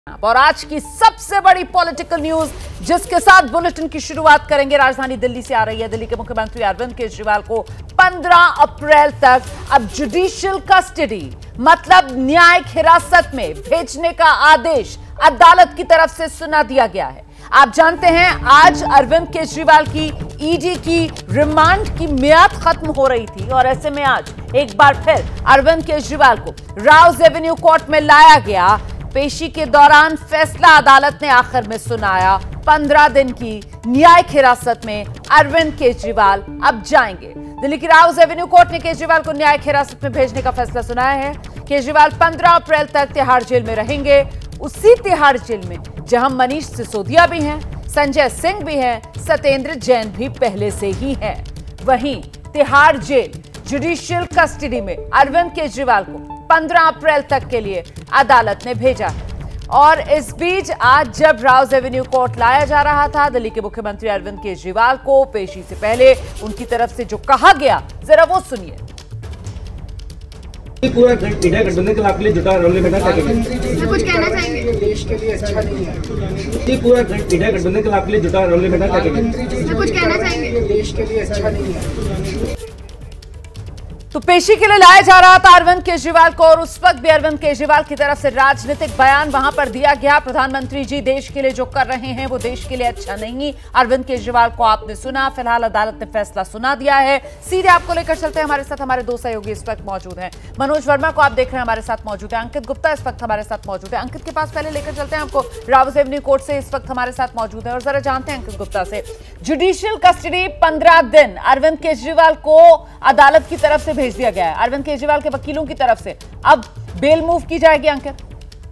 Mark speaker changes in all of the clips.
Speaker 1: और आज की सबसे बड़ी पॉलिटिकल न्यूज जिसके साथ बुलेटिन की शुरुआत करेंगे, राजधानी दिल्ली से आ रही है। दिल्ली के मुख्यमंत्री अरविंद केजरीवाल को 15 अप्रैल तक अब जुडिशियल कस्टडी मतलब न्यायिक हिरासत में भेजने का आदेश अदालत की तरफ से सुना दिया गया है। आप जानते हैं आज अरविंद केजरीवाल की ईडी की रिमांड की मियाद खत्म हो रही थी और ऐसे में आज एक बार फिर अरविंद केजरीवाल को राउज एवेन्यू कोर्ट में लाया गया। पेशी के दौरान फैसला अदालत ने आखिर में सुनाया। 15 दिन की न्यायिक हिरासत में अरविंद केजरीवाल अब जाएंगे। दिल्ली की राउज एवेन्यू कोर्ट ने केजरीवाल को न्यायिक हिरासत में भेजने का फैसला सुनाया है। केजरीवाल 15 अप्रैल तक तिहाड़ जेल में रहेंगे, उसी तिहाड़ जेल में जहां मनीष सिसोदिया भी हैं, संजय सिंह भी हैं, सत्येंद्र जैन भी पहले से ही हैं। वहीं तिहाड़ जेल जुडिशियल कस्टडी में अरविंद केजरीवाल को 15 अप्रैल तक के लिए अदालत ने भेजा है। और इस बीच आज जब राउज एवेन्यू कोर्ट लाया जा रहा था, दिल्ली के मुख्यमंत्री अरविंद केजरीवाल को पेशी से पहले उनकी तरफ से जो कहा गया, जरा वो सुनिए।
Speaker 2: पूरा इंडिया गठबंधन के लिए जुटा रमले बेटा क्या कहेंगे?
Speaker 3: कुछ कहना चाहेंगे?
Speaker 4: देश के लिए अच्छा नहीं है।
Speaker 2: ये पूरा इंडिया गठबंधन के लिए जुटा रमले बेटा क्या कहेंगे?
Speaker 3: कुछ कहना चाहेंगे?
Speaker 4: देश के लिए अच्छा नहीं है।
Speaker 1: तो पेशी के लिए लाया जा रहा था अरविंद केजरीवाल को और उस वक्त भी अरविंद केजरीवाल की तरफ से राजनीतिक बयान वहां पर दिया गया। प्रधानमंत्री जी देश के लिए जो कर रहे हैं वो देश के लिए अच्छा नहीं। अरविंद केजरीवाल को आपने सुना, फिलहाल अदालत ने फैसला सुना दिया है। सीधे आपको लेकर चलते हैं, हमारे साथ हमारे दो सहयोगी इस वक्त मौजूद हैं। मनोज वर्मा को आप देख रहे हैं हमारे साथ मौजूद है, अंकित गुप्ता इस वक्त हमारे साथ मौजूद है। अंकित के पास पहले लेकर चलते हैं आपको, राउज एवेन्यू कोर्ट से इस वक्त हमारे साथ मौजूद है और जरा जानते हैं अंकित गुप्ता से, जुडिशियल कस्टडी 15 दिन अरविंद केजरीवाल को अदालत की तरफ से भेज दिया गया है। अरविंद केजरीवाल के वकीलों की तरफ से अब बेल मूव की जाएगी। अंकित,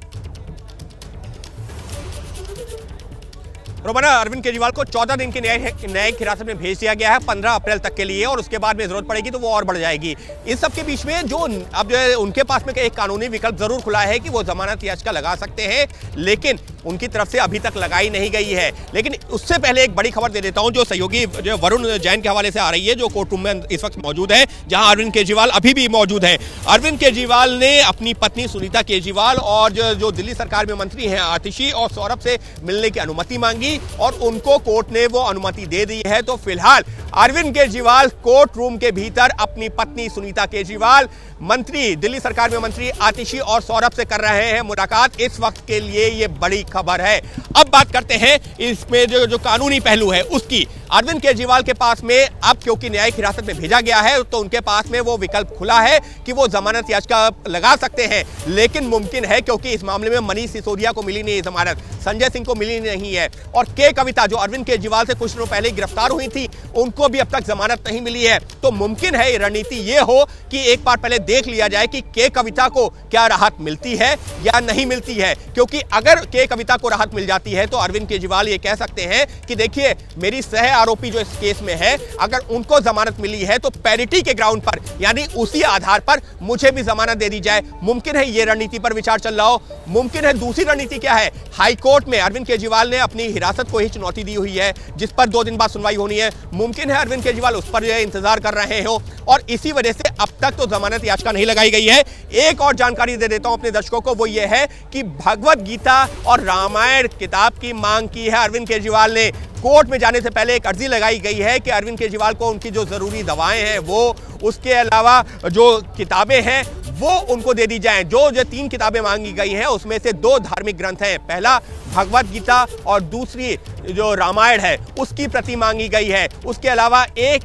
Speaker 5: रोमाना, अरविंद केजरीवाल को 14 दिन की न्यायिक हिरासत में भेज दिया गया है 15 अप्रैल तक के लिए और उसके बाद में जरूरत पड़ेगी तो वो और बढ़ जाएगी। इस सब के बीच में जो अब उनके पास में एक कानूनी विकल्प जरूर खुला है कि वो जमानत याचिका लगा सकते हैं, लेकिन उनकी तरफ से अभी तक लगाई नहीं गई है। लेकिन उससे पहले एक बड़ी खबर दे देता हूं जो सहयोगी जो वरुण जैन के हवाले से आ रही है, जो कोर्ट रूम में इस वक्त मौजूद है जहां अरविंद केजरीवाल अभी भी मौजूद है। अरविंद केजरीवाल ने अपनी पत्नी सुनीता केजरीवाल और जो दिल्ली सरकार में मंत्री हैं आतिशी और सौरभ से मिलने की अनुमति मांगी और उनको कोर्ट ने वो अनुमति दे दी है। तो फिलहाल अरविंद केजरीवाल कोर्ट रूम के भीतर अपनी पत्नी सुनीता केजरीवाल, मंत्री दिल्ली सरकार में मंत्री आतिशी और सौरभ से कर रहे हैं मुलाकात। इस वक्त के लिए ये बड़ी खबर है। अब बात करते हैं इसमें जो कानूनी पहलू है उसकी। अरविंद केजरीवाल के पास में अब क्योंकि न्यायिक हिरासत में भेजा गया है तो उनके पास में वो विकल्प खुला है कि वो जमानत याचिका लगा सकते हैं, लेकिन मुमकिन है क्योंकि इस मामले में मनीष सिसोदिया को मिली नहीं जमानत, संजय सिंह को मिली नहीं है और के कविता जो अरविंद केजरीवाल से कुछ दिनों पहले गिरफ्तार हुई थी उनको भी अब तक जमानत नहीं मिली है। तो मुमकिन है रणनीति ये हो कि एक बार पहले देख लिया जाए कि के कविता को क्या राहत मिलती है या नहीं मिलती है, क्योंकि अगर के कविता को राहत मिल जाती है तो अरविंद केजरीवाल ये कह सकते हैं कि देखिए मेरी सह आरोपी जो इस केस में है अगर उनको जमानत मिली है तो पैरिटी के ग्राउंड पर यानी उसी आधार पर मुझे भी जमानत दे दी जाए। मुमकिन है ये रणनीति पर विचार चल रहा हो। मुमकिन है दूसरी रणनीति क्या है, हाई कोर्ट में अरविंद केजरीवाल ने अपनी हिरासत को ही चुनौती दी हुई है जिस पर 2 दिन बाद सुनवाई होनी है। मुमकिन है अरविंद केजरीवाल उस पर इंतजार कर रहे हो और इसी वजह से अब तक तो जमानत याचिका नहीं लगाई गई है। एक और जानकारी दे देता हूं अपने दर्शकों को, वो ये है कि भगवत गीता और रामायण किताब की मांग की है अरविंद केजरीवाल ने। कोर्ट में जाने से पहले एक अर्जी लगाई गई है कि अरविंद केजरीवाल को उनकी जो जरूरी दवाएं हैं वो, उसके अलावा जो किताबें हैं वो उनको दे दी जाएं। जो 3 किताबें मांगी गई हैं उसमें से 2 धार्मिक ग्रंथ हैं, पहला भगवत गीता और दूसरी जो रामायण है उसकी प्रति मांगी गई है। उसके अलावा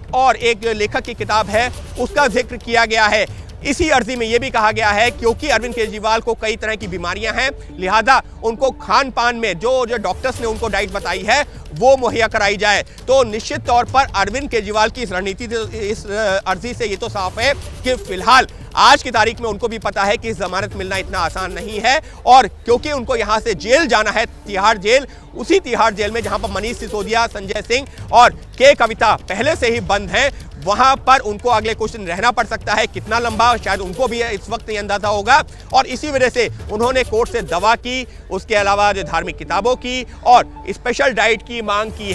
Speaker 5: एक लेखक की किताब है उसका जिक्र किया गया है। इसी अर्जी में यह भी कहा गया है क्योंकि अरविंद केजरीवाल को कई तरह की बीमारियां हैं, लिहाजा उनको खान पान में जो डॉक्टर्स ने उनको डाइट बताई है वो मुहैया कराई जाए। तो निश्चित तौर पर अरविंद केजरीवाल की इस रणनीति इस अर्जी से ये तो साफ है कि फिलहाल आज की तारीख में उनको भी पता है कि जमानत मिलना इतना आसान नहीं है और क्योंकि उनको यहां से जेल जाना है, तिहाड़ जेल, उसी तिहाड़ जेल में जहां पर मनीष सिसोदिया, संजय सिंह और के कविता पहले से ही बंद हैं, वहां पर उनको अगले कुछ दिन रहना पड़ सकता है। कितना लंबा शायद उनको भी इस वक्त नहीं अंदाजा होगा और इसी वजह से उन्होंने कोर्ट से दवा की, उसके अलावा जो धार्मिक किताबों की और स्पेशल डाइट की मांग की है।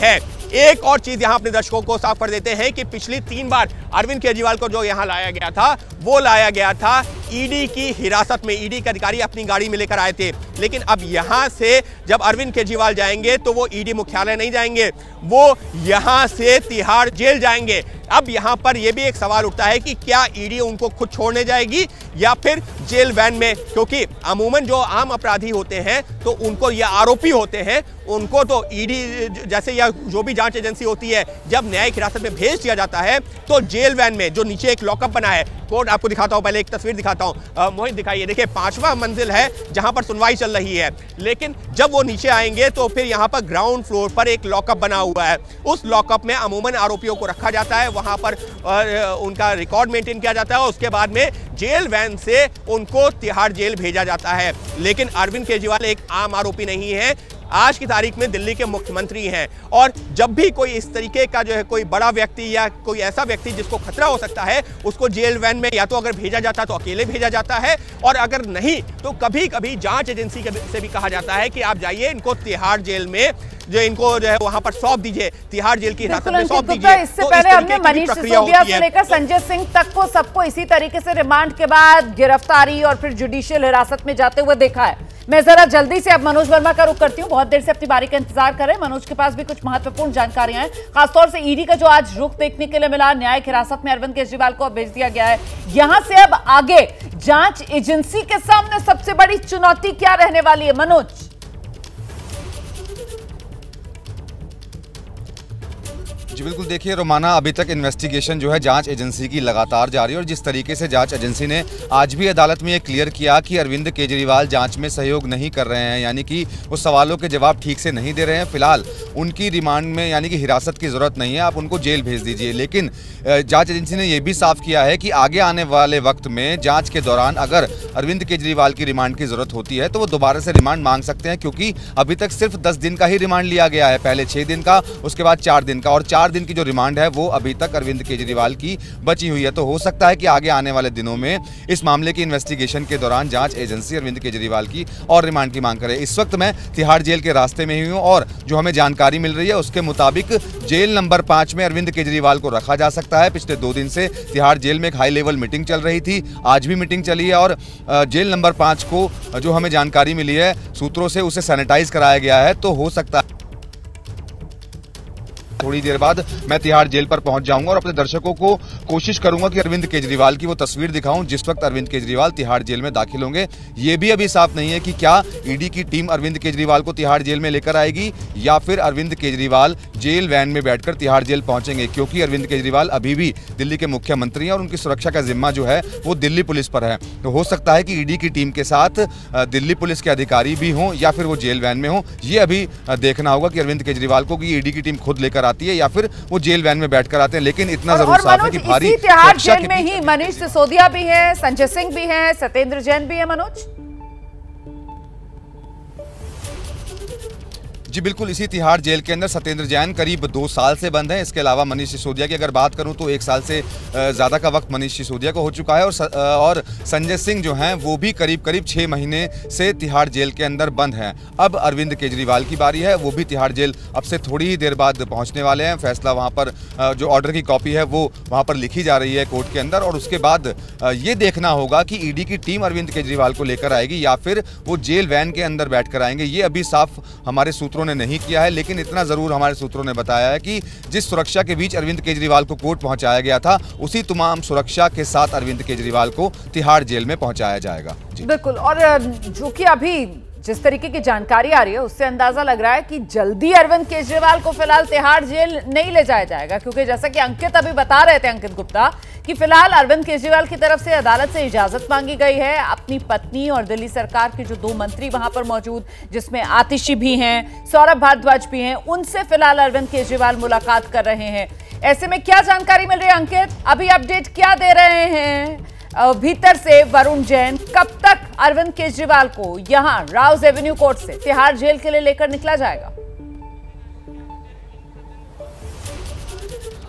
Speaker 5: एक और चीज यहां अपने दर्शकों को साफ कर देते हैं कि पिछली 3 बार अरविंद केजरीवाल को जो यहां लाया गया था वो लाया गया था ईडी की हिरासत में। ईडी के अधिकारी अपनी गाड़ी में लेकर आए थे, लेकिन अब यहां से जब अरविंद केजरीवाल जाएंगे तो वो ईडी मुख्यालय नहीं जाएंगे, वो यहां से तिहाड़ जेल जाएंगे। अब यहां पर यह भी एक सवाल उठता है कि क्या ईडी उनको खुद छोड़ने जाएगी या फिर जेल वैन में, क्योंकि अमूमन जो आम अपराधी होते हैं तो उनको या आरोपी होते हैं उनको तो ईडी जैसे या जो भी जांच एजेंसी होती है जब न्यायिक हिरासत में भेज दिया जाता है तो जेल वैन में जो नीचे एक लॉकअप बना है, कोर्ट आपको दिखाता हूं, पहले एक तस्वीर दिखाता हूं, मोहित दिखाइए, देखिए 5वां मंजिल है जहां पर सुनवाई चल रही है, लेकिन जब वो नीचे आएंगे तो फिर यहां पर ग्राउंड फ्लोर पर एक लॉकअप बना हुआ है। उस लॉकअप में अमूमन आरोपियों को रखा जाता है, वहां पर उनका रिकॉर्ड मेंटेन किया जाता है और उसके बाद में जेल वैन से उनको तिहाड़ जेल भेजा जाता है। लेकिन अरविंद केजरीवाल एक आम आरोपी नहीं है, आज की तारीख में दिल्ली के मुख्यमंत्री हैं और जब भी कोई इस तरीके का जो है कोई बड़ा व्यक्ति या कोई ऐसा व्यक्ति जिसको खतरा हो सकता है उसको जेल वैन में या तो अगर भेजा जाता तो अकेले भेजा जाता है और अगर नहीं तो कभी कभी जांच एजेंसी से भी कहा जाता है कि आप जाइए इनको तिहाड़ जेल में जो इनको जो है वहां पर सौंप दीजिए, तिहाड़ जेल की हिरासत में सौंप दीजिए।
Speaker 1: इससे पहले हमने मनीष सिसोदिया से लेकर संजय सिंह तक को सबको इसी तरीके से रिमांड के बाद गिरफ्तारी और फिर जुडिशियल हिरासत में जाते हुए देखा है। मैं जरा जल्दी से अब मनोज वर्मा का रुख करती हूँ, बहुत देर से अपनी बारी का इंतजार कर रहे हैं। मनोज के पास भी कुछ महत्वपूर्ण जानकारियां हैं, खासतौर से ईडी का जो आज रुख देखने के लिए मिला, न्यायिक हिरासत में अरविंद केजरीवाल को भेज दिया गया है। यहां से अब आगे जांच एजेंसी के सामने सबसे बड़ी चुनौती क्या रहने वाली है मनोज?
Speaker 3: जी बिल्कुल, देखिए रोमाना, अभी तक इन्वेस्टिगेशन जो है जांच एजेंसी की लगातार जारी है और जिस तरीके से जांच एजेंसी ने आज भी अदालत में ये क्लियर किया कि अरविंद केजरीवाल जांच में सहयोग नहीं कर रहे हैं, यानी कि उस सवालों के जवाब ठीक से नहीं दे रहे हैं, फिलहाल उनकी रिमांड में यानी कि हिरासत की ज़रूरत नहीं है, आप उनको जेल भेज दीजिए। लेकिन जांच एजेंसी ने यह भी साफ किया है कि आगे आने वाले वक्त में जाँच के दौरान अगर अरविंद केजरीवाल की रिमांड की ज़रूरत होती है तो वो दोबारा से रिमांड मांग सकते हैं, क्योंकि अभी तक सिर्फ 10 दिन का ही रिमांड लिया गया है, पहले 6 दिन का, उसके बाद 4 दिन का, और 4 दिन की जो रिमांड है वो अभी तक अरविंद केजरीवाल की बची हुई है। तो हो सकता है कि आगे आने वाले दिनों में इस मामले की इन्वेस्टिगेशन के दौरान जांच एजेंसी अरविंद केजरीवाल की और रिमांड की मांग करे। इस वक्त मैं तिहाड़ जेल के रास्ते में ही हूं और जो हमें जानकारी मिल रही है उसके मुताबिक जेल नंबर 5 में अरविंद केजरीवाल को रखा जा सकता है। पिछले 2 दिन से तिहाड़ जेल में एक हाई लेवल मीटिंग चल रही थी, आज भी मीटिंग चली है और जेल नंबर 5 को जो हमें जानकारी मिली है सूत्रों से उसे सैनिटाइज कराया गया है। तो हो सकता है थोड़ी देर बाद मैं तिहाड़ जेल पर पहुंच जाऊंगा और अपने दर्शकों को कोशिश करूंगा कि अरविंद केजरीवाल की वो तस्वीर दिखाऊं जिस वक्त अरविंद केजरीवाल तिहाड़ जेल में दाखिल होंगे। ये भी अभी साफ नहीं है कि क्या ईडी की टीम अरविंद केजरीवाल को तिहाड़ जेल में लेकर आएगी या फिर अरविंद केजरीवाल जेल वैन में बैठकर तिहाड़ जेल पहुंचेंगे, क्योंकि अरविंद केजरीवाल अभी भी दिल्ली के मुख्यमंत्री हैं और उनकी सुरक्षा का जिम्मा जो है वो दिल्ली पुलिस पर है। तो हो सकता है कि ईडी की टीम के साथ दिल्ली पुलिस के अधिकारी भी हों या फिर वो जेल वैन में हों। ये अभी देखना होगा कि अरविंद केजरीवाल को कि ईडी की टीम खुद लेकर आती है या फिर वो जेल वैन में बैठकर आते हैं। लेकिन इतना जरूर साफ है कि भारी
Speaker 1: तिहाड़ जेल में ही मनीष सिसोदिया भी है, संजय सिंह भी है, सत्येंद्र जैन भी है। मनोज
Speaker 3: जी बिल्कुल, इसी तिहाड़ जेल के अंदर सत्येंद्र जैन करीब 2 साल से बंद हैं। इसके अलावा मनीष सिसोदिया की अगर बात करूं तो 1 साल से ज़्यादा का वक्त मनीष सिसोदिया को हो चुका है और संजय सिंह जो हैं वो भी करीब 6 महीने से तिहाड़ जेल के अंदर बंद हैं। अब अरविंद केजरीवाल की बारी है, वो भी तिहाड़ जेल अब से थोड़ी ही देर बाद पहुँचने वाले हैं। फैसला वहाँ पर जो ऑर्डर की कॉपी है वो वहाँ पर लिखी जा रही है कोर्ट के अंदर और उसके बाद ये देखना होगा कि ईडी की टीम अरविंद केजरीवाल को लेकर आएगी या फिर वो जेल वैन के अंदर बैठ कर आएंगे। ये अभी साफ हमारे सूत्रों ने नहीं किया है, लेकिन इतना जरूर हमारे सूत्रों ने बताया है कि जिस सुरक्षा के बीच अरविंद केजरीवाल को कोर्ट पहुंचाया गया था उसी तमाम सुरक्षा के साथ अरविंद केजरीवाल को तिहाड़ जेल में पहुंचाया जाएगा।
Speaker 1: बिल्कुल, और जो कि अभी जिस तरीके की जानकारी आ रही है उससे अंदाजा लग रहा है कि जल्दी अरविंद केजरीवाल को फिलहाल तिहाड़ जेल नहीं ले जाया जाएगा, क्योंकि जैसा कि अंकित अभी बता रहे थे, अंकित गुप्ता, कि फिलहाल अरविंद केजरीवाल की तरफ से अदालत से इजाजत मांगी गई है। अपनी पत्नी और दिल्ली सरकार के जो 2 मंत्री वहां पर मौजूद, जिसमें आतिशी भी हैं, सौरभ भारद्वाज भी हैं, उनसे फिलहाल अरविंद केजरीवाल मुलाकात कर रहे हैं। ऐसे में क्या जानकारी मिल रही है अंकित? अभी अपडेट क्या दे रहे हैं भीतर से वरुण जैन? कब तक अरविंद केजरीवाल को यहां राउज एवेन्यू कोर्ट से तिहाड़ जेल के लिए लेकर निकला जाएगा?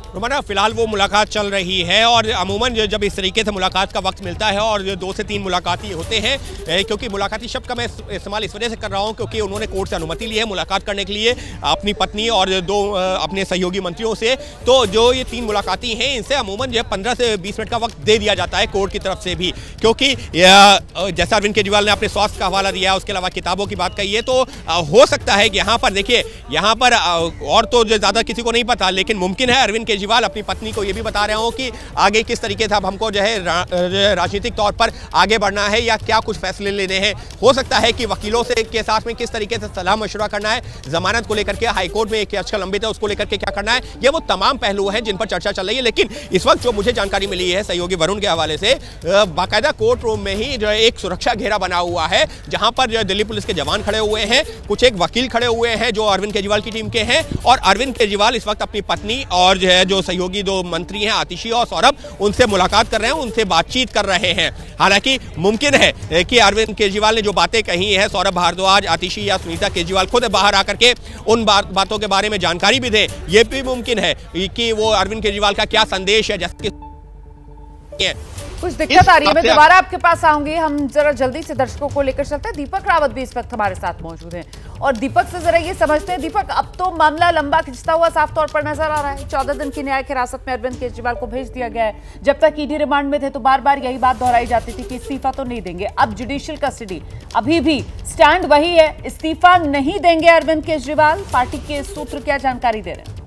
Speaker 5: रोमाना फिलहाल वो मुलाकात चल रही है और अमूमन जब इस तरीके से मुलाकात का वक्त मिलता है और 2 से 3 मुलाकाती होते हैं, क्योंकि मुलाकाती शब्द का मैं इस्तेमाल इस वजह से कर रहा हूं क्योंकि उन्होंने कोर्ट से अनुमति ली है मुलाकात करने के लिए अपनी पत्नी और 2 अपने सहयोगी मंत्रियों से। तो जो ये 3 मुलाकाती हैं इनसे अमूमन जो 15 से 20 मिनट का वक्त दे दिया जाता है कोर्ट की तरफ से भी, क्योंकि जैसा अरविंद केजरीवाल ने अपने स्वास्थ्य का हवाला दिया, उसके अलावा किताबों की बात कही है, तो हो सकता है कि यहाँ पर देखिए, यहाँ पर और तो ज़्यादा किसी को नहीं पता, लेकिन मुमकिन है अरविंद केजरीवाल अपनी पत्नी को ये भी बता रहे हो कि आगे किस तरीके से अब हमको जो है राजनीतिक तौर पर आगे बढ़ना है या क्या कुछ फैसले लेने हैं। हो सकता है कि वकीलों से के साथ में किस तरीके से सलाह मशवरा करना है, जमानत को लेकर के हाईकोर्ट में एक याचिका लंबित है उसको लेकर के क्या करना है, ये वो तमाम पहलू हैं जिन पर चर्चा चल रही है। लेकिन इस वक्त जो मुझे जानकारी मिली है सहयोगी वरुण के हवाले से, बाकायदा कोर्ट रूम में ही जो है एक सुरक्षा घेरा बना हुआ है जहां पर जो दिल्ली पुलिस के जवान खड़े हुए हैं, कुछ एक वकील खड़े हुए हैं जो अरविंद केजरीवाल की टीम के हैं, और अरविंद केजरीवाल इस वक्त अपनी पत्नी और जो है जो सहयोगी 2 मंत्री हैं आतिशी और सौरभ, उनसे मुलाकात कर रहे हैं, उनसे बातचीत कर रहे हैं। हालांकि मुमकिन है कि अरविंद केजरीवाल ने जो बातें कही हैं, सौरभ भारद्वाज, आतिशी या सुनीता केजरीवाल खुद बाहर आकर के उन बातों के बारे में जानकारी भी दें। यह भी मुमकिन है कि वो अरविंद केजरीवाल का क्या संदेश है, जैसे
Speaker 1: कुछ दिक्कत आ रही है। मैं दोबारा आपके पास आऊंगी, हम जरा जल्दी से दर्शकों को लेकर चलते हैं। दीपक रावत भी इस वक्त हमारे साथ मौजूद हैं और दीपक से जरा ये समझते हैं। दीपक, अब तो मामला लंबा खिंचता हुआ साफ तौर पर नजर आ रहा है। 14 दिन की न्यायिक हिरासत में अरविंद केजरीवाल को भेज दिया गया है। जब तक ईडी रिमांड में थे तो बार बार यही बात दोहराई जाती थी कि इस्तीफा तो नहीं देंगे। अब जुडिशियल कस्टडी, अभी भी स्टैंड वही है, इस्तीफा नहीं देंगे अरविंद केजरीवाल। पार्टी के सूत्र क्या जानकारी दे रहे हैं?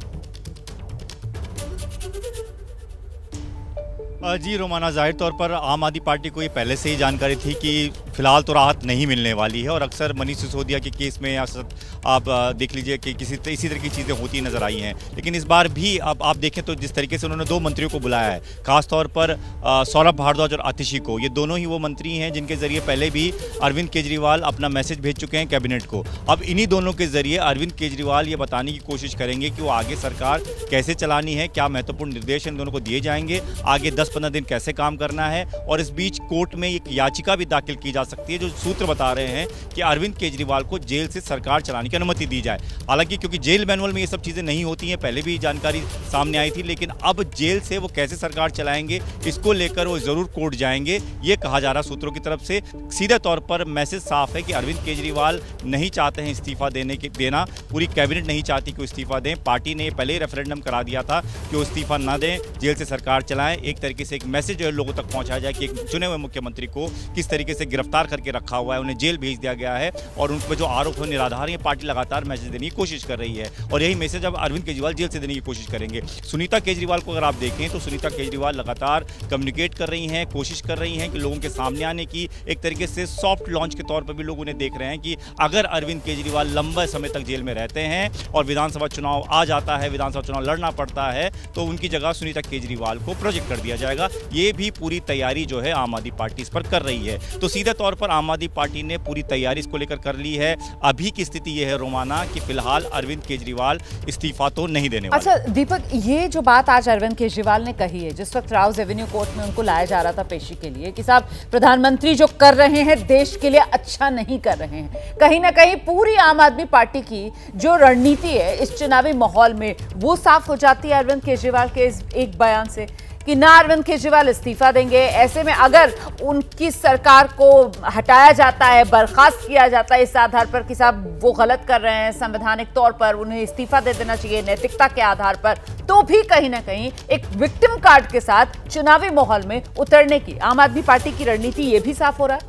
Speaker 6: जी रोमाना, जाहिर तौर पर आम आदमी पार्टी को ये पहले से ही जानकारी थी कि फिलहाल तो राहत नहीं मिलने वाली है, और अक्सर मनीष सिसोदिया के केस में आप देख लीजिए कि इसी तरह की चीज़ें होती नजर आई हैं। लेकिन इस बार भी अब आप देखें तो जिस तरीके से उन्होंने 2 मंत्रियों को बुलाया है, खासतौर पर सौरभ भारद्वाज और आतिशी को, ये दोनों ही वो मंत्री हैं जिनके जरिए पहले भी अरविंद केजरीवाल अपना मैसेज भेज चुके हैं कैबिनेट को। अब इन्हीं दोनों के जरिए अरविंद केजरीवाल ये बताने की कोशिश करेंगे कि वो आगे सरकार कैसे चलानी है, क्या महत्वपूर्ण निर्देश इन दोनों को दिए जाएंगे, आगे 10-15 दिन कैसे काम करना है। और इस बीच कोर्ट में एक याचिका भी दाखिल की जा सकती है, जो सूत्र बता रहे हैं कि अरविंद केजरीवाल को जेल से सरकार चलाने की अनुमति दी जाए। हालांकि क्योंकि जेल मैनुअल में ये सब चीज़ें नहीं होती हैं, पहले भी जानकारी सामने आई थी, लेकिन अब जेल से वो कैसे सरकार चलाएंगे इसको लेकर वो जरूर कोर्ट जाएंगे, ये कहा जा रहा सूत्रों की तरफ से। सीधे तौर पर मैसेज साफ है कि अरविंद केजरीवाल नहीं चाहते हैं इस्तीफा देना, पूरी कैबिनेट नहीं चाहती कि इस्तीफा दें। पार्टी ने पहले ही रेफरेंडम करा दिया था कि वो इस्तीफा ना दें, जेल से सरकार चलाएं। एक तरीके से एक मैसेज जो है लोगों तक पहुंचाया जाए कि एक चुने हुए मुख्यमंत्री को किस तरीके से गिरफ्तार करके रखा हुआ है, उन्हें जेल भेज दिया गया है और उन पर जो आरोप है निराधार है। पार्टी लगातार मैसेज देने की कोशिश कर रही है और यही मैसेज अब अरविंद केजरीवाल जेल से देने की कोशिश करेंगे। सुनीता केजरीवाल को अगर आप देखें तो सुनीता केजरीवाल लगातार कम्युनिकेट कर रही हैं, कोशिश कर रही हैं कि लोगों के सामने आने की। एक तरीके से सॉफ्ट लॉन्च के तौर पर भी लोग उन्हें देख रहे हैं कि अगर अरविंद केजरीवाल लंबे समय तक जेल में रहते हैं और विधानसभा चुनाव आ जाता है, विधानसभा चुनाव लड़ना पड़ता है, तो उनकी जगह सुनीता केजरीवाल को प्रोजेक्ट कर दिया जाएगा। ये भी पूरी तैयारी जो है आम आदमी पार्टी इस पर कर रही है। तो सीधे तौर पर आम आदमी पार्टी ने पूरी तैयारी इसको लेकर कर ली है। अभी की स्थिति यह है रोमाना कि फिलहाल अरविंद केजरीवाल इस्तीफा तो नहीं देने वाले।
Speaker 1: अच्छा दीपक, ये जो बात आज अरविंद केजरीवाल ने कही है, जिस वक्त राउज एवेन्यू कोर्ट में उनको लाया जा रहा था पेशी के लिए, कि साहब प्रधानमंत्री जो कर रहे हैं देश के लिए अच्छा नहीं कर रहे हैं, कहीं ना कहीं पूरी आम आदमी पार्टी की जो रणनीति है इस चुनावी माहौल में वो साफ हो जाती है अरविंद केजरीवाल के इस एक बयान से कि ना अरविंद केजरीवाल इस्तीफा देंगे। ऐसे में अगर उनकी सरकार को हटाया जाता है, बर्खास्त किया जाता है इस आधार पर कि साहब वो गलत कर रहे हैं, संवैधानिक तौर पर उन्हें इस्तीफा दे देना चाहिए नैतिकता के आधार पर, तो भी कहीं ना कहीं एक विक्टिम कार्ड के साथ चुनावी माहौल में उतरने की आम आदमी पार्टी की रणनीति ये भी साफ हो रहा है।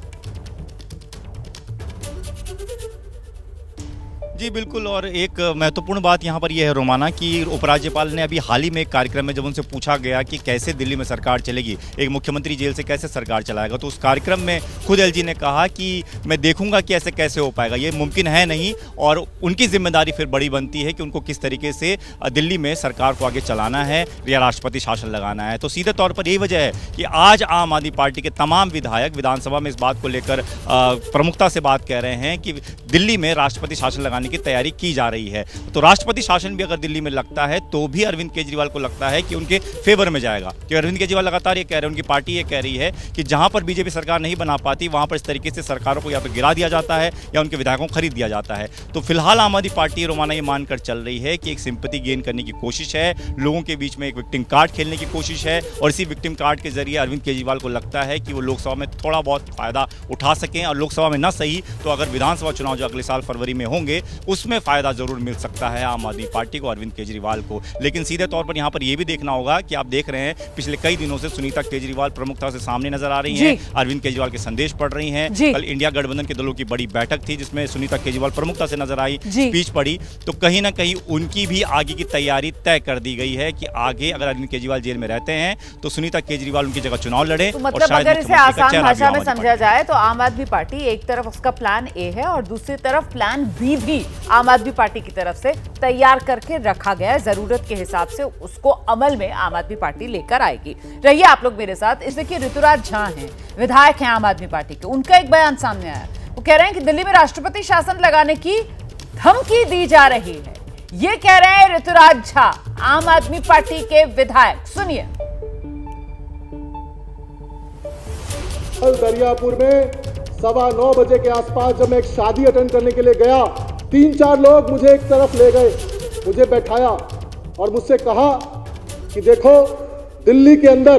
Speaker 6: जी बिल्कुल, और एक महत्वपूर्ण बात यहाँ पर यह है रोमाना कि उपराज्यपाल ने अभी हाल ही में एक कार्यक्रम में जब उनसे पूछा गया कि कैसे दिल्ली में सरकार चलेगी, एक मुख्यमंत्री जेल से कैसे सरकार चलाएगा, तो उस कार्यक्रम में खुद एलजी ने कहा कि मैं देखूंगा कि ऐसे कैसे हो पाएगा, ये मुमकिन है नहीं, और उनकी जिम्मेदारी फिर बड़ी बनती है कि उनको किस तरीके से दिल्ली में सरकार को आगे चलाना है या राष्ट्रपति शासन लगाना है। तो सीधे तौर पर यही वजह है कि आज आम आदमी पार्टी के तमाम विधायक विधानसभा में इस बात को लेकर प्रमुखता से बात कह रहे हैं कि दिल्ली में राष्ट्रपति शासन लगाने बनाने की तैयारी की जा रही है। तो राष्ट्रपति शासन भी अगर दिल्ली में लगता है तो भी अरविंद केजरीवाल को लगता है कि उनके फेवर में जाएगा, क्योंकि अरविंद केजरीवाल लगातार ये कह रहे हैं, उनकी पार्टी ये कह रही है कि जहां पर बीजेपी सरकार नहीं बना पाती वहां पर इस तरीके से सरकारों को या तो गिरा दिया जाता है या उनके विधायकों को खरीद दिया जाता है। तो फिलहाल आम आदमी पार्टी रोमाना ये मानकर चल रही है कि एक सिंपैथी गेन करने की कोशिश है, लोगों के बीच में एक विक्टिम कार्ड खेलने की कोशिश है, और इसी विक्टिम कार्ड के जरिए अरविंद केजरीवाल को लगता है कि वो लोकसभा में थोड़ा बहुत फायदा उठा सकें, और लोकसभा में न सही तो अगर विधानसभा चुनाव जो अगले साल फरवरी में होंगे उसमें फायदा जरूर मिल सकता है आम आदमी पार्टी को, अरविंद केजरीवाल को। लेकिन सीधे तौर पर यहाँ पर यह भी देखना होगा कि आप देख रहे हैं पिछले कई दिनों से सुनीता केजरीवाल प्रमुखता से सामने नजर आ रही हैं, अरविंद केजरीवाल के संदेश पढ़ रही हैं। कल इंडिया गठबंधन के दलों की बड़ी बैठक थी जिसमें सुनीता केजरीवाल प्रमुखता से नजर आई, स्पीच पढ़ी, तो कहीं ना कहीं उनकी भी आगे की तैयारी तय कर दी गई है कि आगे अगर अरविंद केजरीवाल जेल में रहते हैं तो सुनीता केजरीवाल उनकी जगह चुनाव लड़े।
Speaker 1: तो मतलब अगर इसे आसान भाषा में समझा जाए तो आम आदमी पार्टी एक तरफ उसका प्लान ए है और दूसरी तरफ प्लान बी भी आम आदमी पार्टी की तरफ से तैयार करके रखा गया है। जरूरत के हिसाब से उसको अमल में आम आदमी पार्टी लेकर आएगी। रहिए आप लोग मेरे साथ। इस देखिए ऋतुराज झा हैं, विधायक हैं आम आदमी पार्टी के, उनका एक बयान सामने आया। वो कह रहे हैं कि दिल्ली में राष्ट्रपति शासन लगाने की धमकी दी जा रही है। ये कह रहे हैं ऋतुराज झा, आम आदमी पार्टी के विधायक। सुनिए।
Speaker 7: दरियापुर में 9:15 बजे के आसपास जब मैं एक शादी अटेंड करने के लिए गया, 3-4 लोग मुझे एक तरफ ले गए, मुझे बैठाया और मुझसे कहा कि देखो दिल्ली के अंदर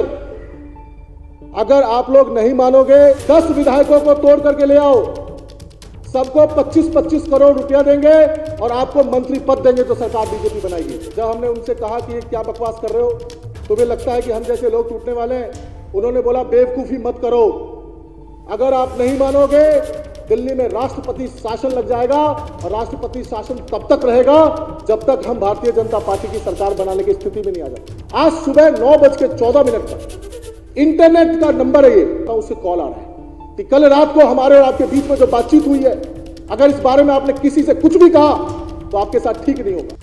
Speaker 7: अगर आप लोग नहीं मानोगे 10 विधायकों को तोड़ करके ले आओ, सबको 25-25 करोड़ रुपया देंगे और आपको मंत्री पद देंगे तो सरकार बीजेपी बनाएगी। जब हमने उनसे कहा कि क्या बकवास कर रहे हो, तुम्हें लगता है कि हम जैसे लोग टूटने वाले हैं? उन्होंने बोला बेवकूफी मत करो, अगर आप नहीं मानोगे दिल्ली में राष्ट्रपति शासन लग जाएगा और राष्ट्रपति शासन तब तक रहेगा जब तक हम भारतीय जनता पार्टी की सरकार बनाने की स्थिति में नहीं आ जाते। आज सुबह 9:14 पर इंटरनेट का नंबर है ये, तो उससे कॉल आ रहा है कि कल रात को हमारे और आपके बीच में जो बातचीत हुई है, अगर इस बारे में आपने किसी से कुछ भी कहा तो आपके साथ ठीक नहीं होगा।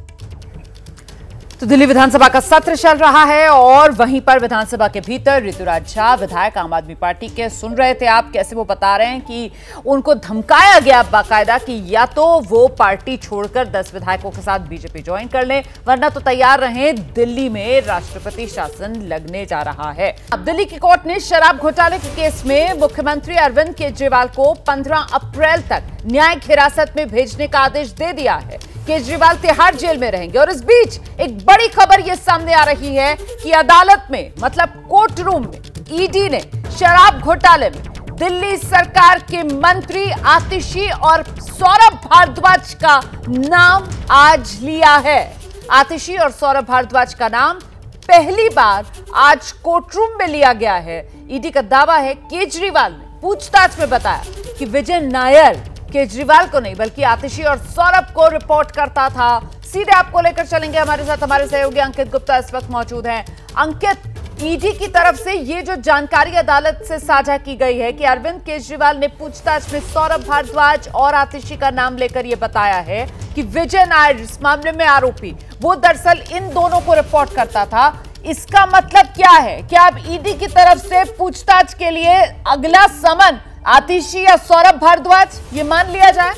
Speaker 1: तो दिल्ली विधानसभा का सत्र चल रहा है और वहीं पर विधानसभा के भीतर ऋतुराज झा विधायक आम आदमी पार्टी के सुन रहे थे आप कैसे वो बता रहे हैं कि उनको धमकाया गया बाकायदा कि या तो वो पार्टी छोड़कर 10 विधायकों के साथ बीजेपी ज्वाइन कर लें वरना तो तैयार रहें, दिल्ली में राष्ट्रपति शासन लगने जा रहा है। अब दिल्ली की कोर्ट ने शराब घोटाले के केस में मुख्यमंत्री अरविंद केजरीवाल को 15 अप्रैल तक न्यायिक हिरासत में भेजने का आदेश दे दिया है। केजरीवाल तिहाड़ जेल में रहेंगे और इस बीच एक बड़ी खबर यह सामने आ रही है कि अदालत में मतलब कोर्ट रूम में ईडी ने शराब घोटाले में दिल्ली सरकार के मंत्री आतिशी और सौरभ भारद्वाज का नाम आज लिया है। आतिशी और सौरभ भारद्वाज का नाम पहली बार आज कोर्ट रूम में लिया गया है। ईडी का दावा है केजरीवाल ने पूछताछ में बताया कि विजय नायर केजरीवाल को नहीं बल्कि आतिशी और सौरभ को रिपोर्ट करता था। सीधे आपको लेकर चलेंगे, हमारे साथ हमारे सहयोगी अंकित गुप्ता इस वक्त मौजूद हैं। अंकित, ईडी की तरफ से ये जो जानकारी अदालत से साझा की गई है कि अरविंद केजरीवाल ने पूछताछ में सौरभ भारद्वाज और आतिशी का नाम लेकर यह बताया है कि विजय नायर इस मामले में आरोपी वो दरअसल इन दोनों को रिपोर्ट करता था। इसका मतलब क्या है? क्या अब ईडी की तरफ से पूछताछ के लिए अगला समन आतिशी या सौरभ भारद्वाज ये मान लिया जाए?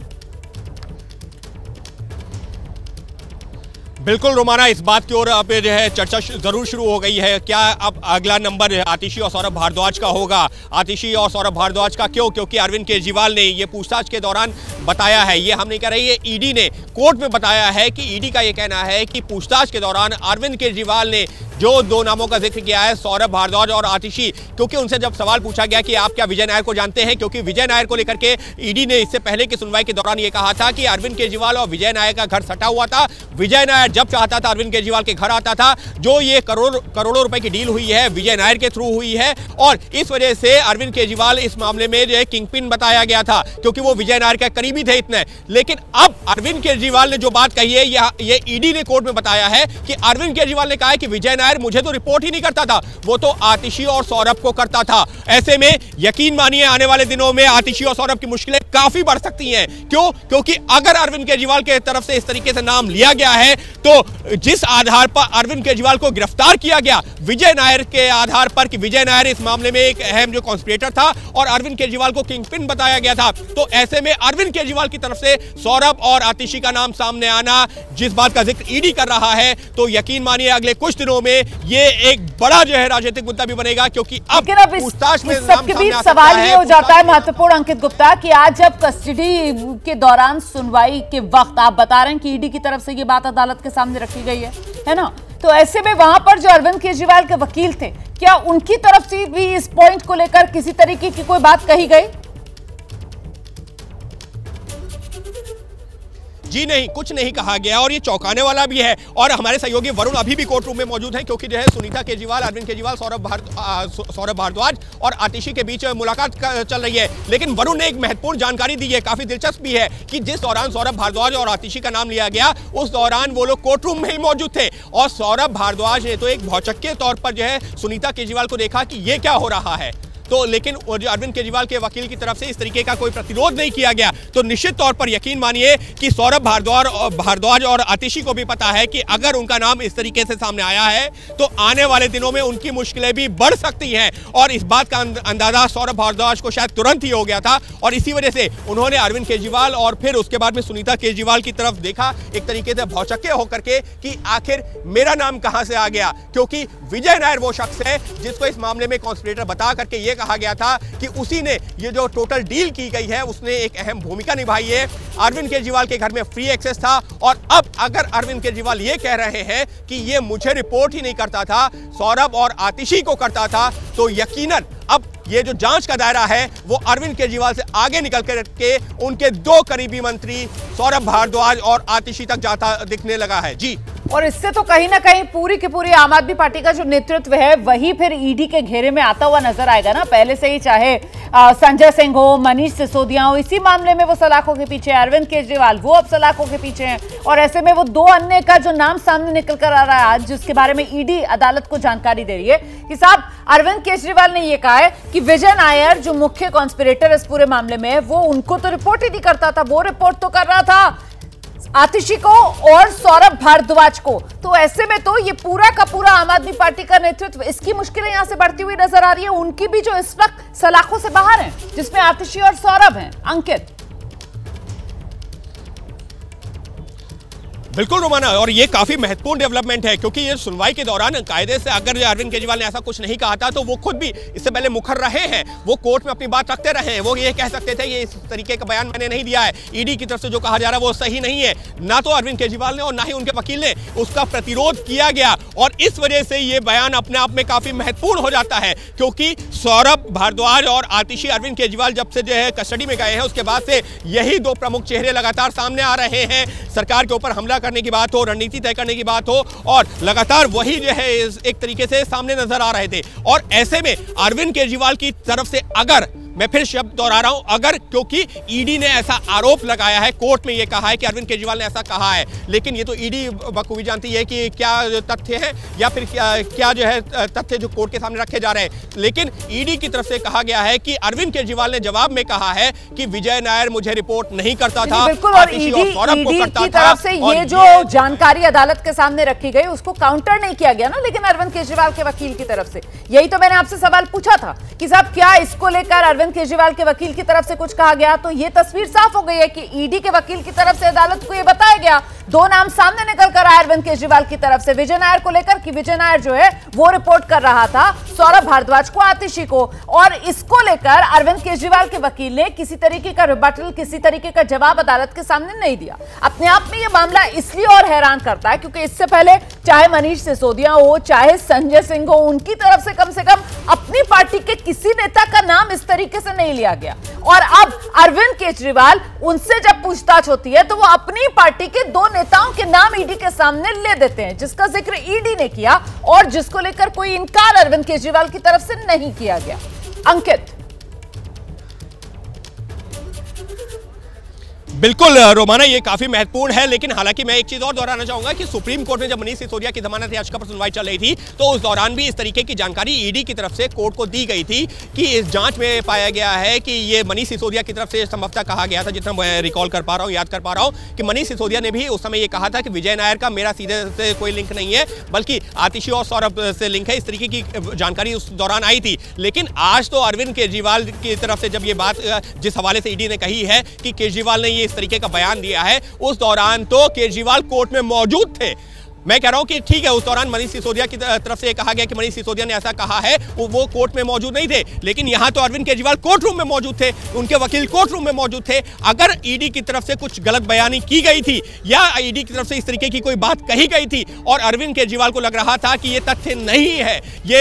Speaker 5: बिल्कुल रोमाना, इस बात की ओर अब जो है चर्चा जरूर शुरू हो गई है। क्या अब अगला नंबर आतिशी और सौरभ भारद्वाज का होगा? आतिशी और सौरभ भारद्वाज का क्यों? क्योंकि अरविंद केजरीवाल ने ये पूछताछ के दौरान बताया है, ये हम नहीं कह रहे, ये ईडी ने कोर्ट में बताया है कि ईडी का ये कहना है कि पूछताछ के दौरान अरविंद केजरीवाल ने जो 2 नामों का जिक्र किया है, सौरभ भारद्वाज और आतिशी, क्योंकि उनसे जब सवाल पूछा गया कि आप क्या विजय नायर को जानते हैं, क्योंकि विजय नायर को लेकर के ईडी ने इससे पहले की सुनवाई के दौरान ये कहा था कि अरविंद केजरीवाल और विजय नायर का घर सटा हुआ था। विजय नायर जब चाहता था अरविंद केजरीवाल के घर आता था। जो ये करोड़ों रुपए की डील हुई है विजय नायर के थ्रू हुई है और इस वजह से अरविंद केजरीवाल इस मामले में जो है किंगपिन बताया गया था, क्योंकि वो विजय नायर के करीबी थे इतने। लेकिन अब अरविंद केजरीवाल ने जो बात कही है, ये ईडी ने कोर्ट में बताया है कि अरविंद केजरीवाल ने कहा है कि विजय नायर नायर मुझे तो रिपोर्ट ही नहीं करता था, वो तो आतिशी और सौरभ को करता था। ऐसे में यकीन मानिए आने वाले दिनों में आतिशी और सौरभ की मुश्किलें काफी बढ़ सकती हैं। क्यों? क्योंकि अगर अरविंद केजरीवाल के तरफ से इस तरीके से नाम लिया गया है तो जिस आधार पर अरविंद केजरीवाल को गिरफ्तार किया गया विजय नायर के आधार पर कि विजय नायर इस मामले में एक अहम जो कॉन्स्पिरेटर था और अरविंद केजरीवाल को किंगपिन बताया गया था, तो ऐसे में अरविंद केजरीवाल की तरफ से सौरभ और आतिशी का नाम सामने आना, जिस बात का जिक्र ईडी कर रहा है, तो यकीन मानिए अगले कुछ दिनों में ये एक बड़ा जो है राजनीतिक मुद्दा भी बनेगा। क्योंकि अब पूछताछ में
Speaker 1: सबके बीच सवाल ये हो जाता है महत्वपूर्ण अंकित गुप्ता कि आज जब कस्टडी के दौरान सुनवाई के वक्त आप बता रहे हैं कि ईडी की तरफ से ये बात अदालत के सामने रखी गई है ना, तो ऐसे में वहां पर जो अरविंद केजरीवाल के वकील थे, क्या उनकी तरफ से भी इस पॉइंट को लेकर किसी तरीके की कोई बात कही गई?
Speaker 5: जी नहीं, कुछ नहीं कहा गया और ये चौंकाने वाला भी है। और हमारे सहयोगी वरुण अभी भी कोर्ट रूम में मौजूद हैं क्योंकि जो है सुनीता केजरीवाल, अरविंद केजरीवाल, सौरभ भारद्वाज और आतिशी के बीच मुलाकात चल रही है। लेकिन वरुण ने एक महत्वपूर्ण जानकारी दी है, काफी दिलचस्प भी है, कि जिस दौरान सौरभ भारद्वाज और आतिशी का नाम लिया गया उस दौरान वो लोग कोर्ट रूम में ही मौजूद थे और सौरभ भारद्वाज ने तो एक भौचक्के तौर पर जो है सुनीता केजरीवाल को देखा कि ये क्या हो रहा है। तो लेकिन जो अरविंद केजरीवाल के वकील की तरफ से इस तरीके का कोई प्रतिरोध नहीं किया गया। तो निश्चित तौर पर यकीन मानिए कि सौरभ भारद्वाज और आतिशी को भी पता है कि अगर उनका नाम इस तरीके से सामने आया है तो आने वाले दिनों में उनकी मुश्किलें भी बढ़ सकती हैं। और इस बात का अंदाजा सौरभ भारद्वाज को शायद तुरंत ही हो गया था और इसी वजह से उन्होंने अरविंद केजरीवाल और फिर उसके बाद में सुनीता केजरीवाल की तरफ देखा एक तरीके से भौचक्के होकर के कि आखिर मेरा नाम कहां से आ गया। क्योंकि विजय नायर वो शख्स है जिसको इस मामले में कॉन्स्पिरेटर बता करके ये कहा गया था कि उसी ने ये जो टोटल डील की गई है उसने एक अहम भूमिका निभाई है। अरविंद केजरीवाल के घर में फ्री एक्सेस था और अब अगर अरविंद केजरीवाल ये कह रहे हैं कि ये मुझे रिपोर्ट ही नहीं करता था, सौरभ और आतिशी को करता था, तो यकीनन अब ये जो जांच का दायरा है वो अरविंद केजरीवाल से आगे निकल के उनके दो करीबी मंत्री सौरभ भारद्वाज और आतिशी तक जाता दिखने लगा है। जी,
Speaker 1: और इससे तो कहीं ना कहीं पूरी की पूरी आम आदमी पार्टी का जो नेतृत्व है वही फिर ईडी के घेरे में आता हुआ नजर आएगा ना। पहले से ही चाहे संजय सिंह हो, मनीष सिसोदिया हो, इसी मामले में वो सलाखों के पीछे है, अरविंद केजरीवाल वो अब सलाखों के पीछे हैं और ऐसे में वो दो अन्य का जो नाम सामने निकल कर आ रहा है आज, जिसके बारे में ईडी अदालत को जानकारी दे रही है कि साहब अरविंद केजरीवाल ने यह कहा है कि विजय नायर जो मुख्य कॉन्स्पिरेटर इस पूरे मामले में है वो उनको तो रिपोर्ट ही नहीं करता था, वो रिपोर्ट तो कर रहा था आतिशी को और सौरभ भारद्वाज को। तो ऐसे में तो ये पूरा का पूरा आम आदमी पार्टी का नेतृत्व, इसकी मुश्किलें यहां से बढ़ती हुई नजर आ रही है, उनकी भी जो इस वक्त सलाखों से बाहर हैं, जिसमें आतिशी और सौरभ हैं। अंकित,
Speaker 5: बिल्कुल रोमाना, और ये काफी महत्वपूर्ण डेवलपमेंट है क्योंकि ये सुनवाई के दौरान कायदे से अगर अरविंद केजरीवाल ने ऐसा कुछ नहीं कहा था तो वो खुद भी इससे पहले मुखर रहे हैं, वो कोर्ट में अपनी बात रखते रहे हैं, वो ये कह सकते थे ये इस तरीके का बयान मैंने नहीं दिया है, ईडी की तरफ से जो कहा जा रहा है वो सही नहीं है। ना तो अरविंद केजरीवाल ने और ना ही उनके वकील ने उसका प्रतिरोध किया गया और इस वजह से ये बयान अपने आप में काफी महत्वपूर्ण हो जाता है क्योंकि सौरभ भारद्वाज और आतिशी अरविंद केजरीवाल जब से जो है कस्टडी में गए हैं उसके बाद से यही दो प्रमुख चेहरे लगातार सामने आ रहे हैं। सरकार के ऊपर हमला करने की बात हो, रणनीति तय करने की बात हो और लगातार वही जो है एक तरीके से सामने नजर आ रहे थे। और ऐसे में अरविंद केजरीवाल की तरफ से अगर, मैं फिर शब्द दोहरा रहा हूं, अगर, क्योंकि ईडी ने ऐसा आरोप लगाया है, कोर्ट में यह कहा है कि अरविंद केजरीवाल ने ऐसा कहा है, लेकिन ये तो ईडी बखूबी जानती है कि क्या तथ्य है या फिर क्या जो है तथ्य जो कोर्ट के सामने रखे जा रहे हैं। लेकिन ईडी की तरफ से कहा गया है कि अरविंद केजरीवाल ने जवाब में कहा है कि विजय नायर मुझे रिपोर्ट नहीं करता था,
Speaker 1: बिल्कुल, और ईडी की तरफ से ये जो जानकारी अदालत के सामने रखी गई उसको काउंटर नहीं किया गया ना, लेकिन अरविंद केजरीवाल के वकील की तरफ से यही तो मैंने आपसे सवाल पूछा था कि साहब क्या इसको लेकर अरविंद केजरीवाल के वकील की तरफ से कुछ कहा गया, तो ये तस्वीर साफ हो गई है कि ईडी के वकील की तरफ से अदालत को ये बताया गया, दो नाम सामने निकल कर आए अरविंद केजरीवाल की तरफ से विजय नायर को लेकर कि विजय नायर जो है वो रिपोर्ट कर रहा था सौरभ भारद्वाज को, आतिशी को, और इसको लेकर अरविंद केजरीवाल के वकील ने किसी तरीके का रिबटल, किसी तरीके का जवाब अदालत के सामने नहीं दिया। अपने आप में यह मामला इसलिए और हैरान करता है क्योंकि इससे पहले चाहे मनीष सिसोदिया हो, चाहे संजय सिंह हो, उनकी तरफ से कम अपनी पार्टी के किसी नेता का नाम इस तरीके से नहीं लिया गया। और अब अरविंद केजरीवाल, उनसे जब पूछताछ होती है तो वो अपनी पार्टी के दो नेताओं के नाम ईडी के सामने ले देते हैं, जिसका जिक्र ईडी ने किया और जिसको लेकर कोई इनकार अरविंद केजरीवाल की तरफ से नहीं किया गया। अंकित,
Speaker 5: बिल्कुल रोमाना, ये काफी महत्वपूर्ण है। लेकिन हालांकि मैं एक चीज और दोहराना चाहूंगा कि सुप्रीम कोर्ट में जब मनीष सिसोदिया की जमानत याचिका पर सुनवाई चल रही थी तो उस दौरान भी इस तरीके की जानकारी ईडी की तरफ से कोर्ट को दी गई थी कि इस जांच में पाया गया है कि ये मनीष सिसोदिया की तरफ से संभवतः कहा गया था, जितना मैं रिकॉल कर पा रहा हूँ, याद कर पा रहा हूँ, कि मनीष सिसोदिया ने भी उस समय ये कहा था कि विजय नायर का मेरा सीधे से कोई लिंक नहीं है, बल्कि आतिशी और सौरभ से लिंक है। इस तरीके की जानकारी उस दौरान आई थी। लेकिन आज तो अरविंद केजरीवाल की तरफ से जब ये बात जिस हवाले से ईडी ने कही है कि केजरीवाल ने ये इस तरीके का बयान दिया है, उस दौरान तो केजरीवाल कोर्ट में मौजूद थे। मैं कह रहा हूं कि ठीक है, उस दौरान मनीष सिसोदिया की तरफ से कहा गया कि मनीष सिसोदिया ने ऐसा कहा है, वो कोर्ट में मौजूद नहीं थे। लेकिन यहां तो अरविंद केजरीवाल कोर्ट रूम में मौजूद थे, उनके वकील कोर्ट रूम में मौजूद थे। अगर ईडी की तरफ से कुछ गलत बयानी की गई थी या ईडी की तरफ से इस तरीके की कोई बात कही गई थी और अरविंद केजरीवाल को लग रहा था कि ये तथ्य नहीं है,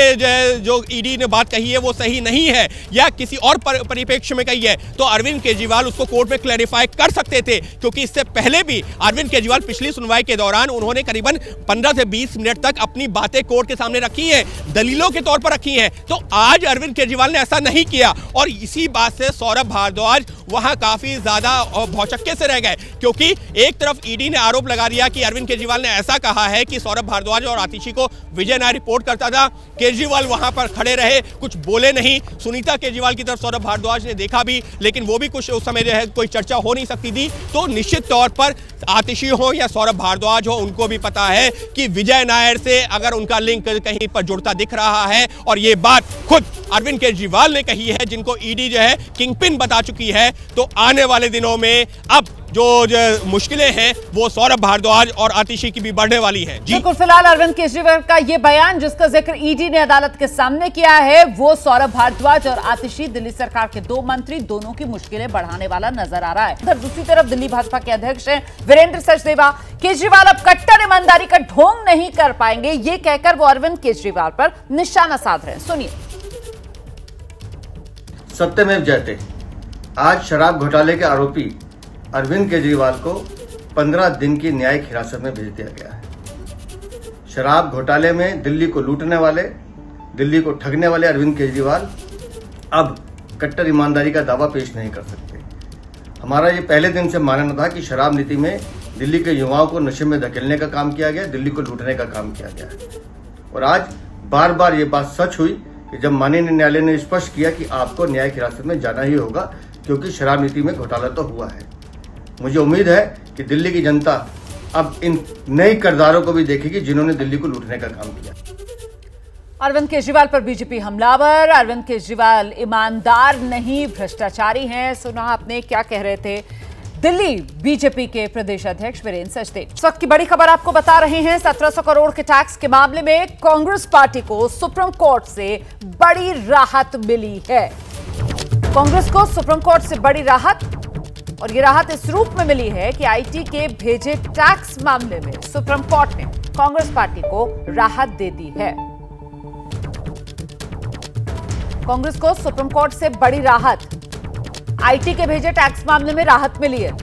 Speaker 5: ये जो ईडी ने बात कही है वो सही नहीं है या किसी और परिप्रेक्ष्य में कही है, तो अरविंद केजरीवाल उसको कोर्ट में क्लैरिफाई कर सकते थे। क्योंकि इससे पहले भी अरविंद केजरीवाल पिछली सुनवाई के दौरान उन्होंने करीबन 15 से 20 मिनट तक अपनी बातें कोर्ट के सामने रखी हैं, दलीलों के तौर पर रखी हैं। तो आज अरविंद केजरीवाल ने ऐसा नहीं किया और इसी बात से सौरभ भारद्वाज वहां काफी ज्यादा भौचक्के से रह गए। क्योंकि एक तरफ ईडी ने आरोप लगा दिया कि अरविंद केजरीवाल ने ऐसा कहा है कि सौरभ भारद्वाज और आतिशी को विजय नायर रिपोर्ट करता था। केजरीवाल वहां पर खड़े रहे, कुछ बोले नहीं। सुनीता केजरीवाल की तरफ सौरभ भारद्वाज ने देखा भी, लेकिन वो भी कुछ उस समय जो है कोई चर्चा हो नहीं सकती थी। तो निश्चित तौर पर आतिशी हो या सौरभ भारद्वाज हो, उनको भी पता है कि विजय नायर से अगर उनका लिंक कहीं पर जुड़ता दिख रहा है, और ये बात खुद अरविंद केजरीवाल ने कही है, जिनको ईडी जो है किंगपिन बता चुकी है, तो आने वाले दिनों में अब जो मुश्किलें हैं वो सौरभ भारद्वाज और आतिशी की भी बढ़ने वाली हैं। जी
Speaker 1: बिल्कुल, फिलहाल अरविंद केजरीवाल का ये बयान जिसका जिक्र ईडी ने अदालत के सामने किया है, वो सौरभ भारद्वाज और आतिशी, दिल्ली सरकार के 2 मंत्री, दोनों की मुश्किलें बढ़ाने वाला नजर आ रहा है। उधर दूसरी तरफ दिल्ली भाजपा के अध्यक्ष हैं वीरेंद्र सचदेवा। केजरीवाल अब कट्टर ईमानदारी का ढोंग नहीं कर पाएंगे, ये कहकर वो अरविंद केजरीवाल पर निशाना साध रहे हैं। सुनिए।
Speaker 8: सत्यमेव जयते, आज शराब घोटाले के आरोपी अरविंद केजरीवाल को 15 दिन की न्यायिक हिरासत में भेज दिया गया है। शराब घोटाले में दिल्ली को लूटने वाले, दिल्ली को ठगने वाले अरविंद केजरीवाल अब कट्टर ईमानदारी का दावा पेश नहीं कर सकते। हमारा ये पहले दिन से मानना था कि शराब नीति में दिल्ली के युवाओं को नशे में धकेलने का काम किया गया, दिल्ली को लूटने का काम किया गया है। और आज बार बार ये बात सच हुई कि जब माननीय न्यायालय ने स्पष्ट किया कि आपको न्यायिक हिरासत में जाना ही होगा, क्योंकि शराब नीति में घोटाला तो हुआ है। मुझे उम्मीद है कि दिल्ली की जनता अब इन नए किरदारों को भी देखेगी जिन्होंने दिल्ली को लूटने का काम किया।
Speaker 1: अरविंद केजरीवाल पर बीजेपी हमलावर, अरविंद केजरीवाल ईमानदार नहीं भ्रष्टाचारी हैं। सुना आपने क्या कह रहे थे दिल्ली बीजेपी के प्रदेश अध्यक्ष वीरेंद्र सचदेव। इस वक्त की बड़ी खबर आपको बता रहे हैं। 1700 करोड़ के टैक्स के मामले में कांग्रेस पार्टी को सुप्रीम कोर्ट से बड़ी राहत मिली है। कांग्रेस को सुप्रीम कोर्ट से बड़ी राहत, और ये राहत इस रूप में मिली है कि आईटी के भेजे टैक्स मामले में सुप्रीम कोर्ट ने कांग्रेस पार्टी को राहत दे दी है। कांग्रेस को सुप्रीम कोर्ट से बड़ी राहत, आईटी के भेजे टैक्स मामले में राहत मिली है।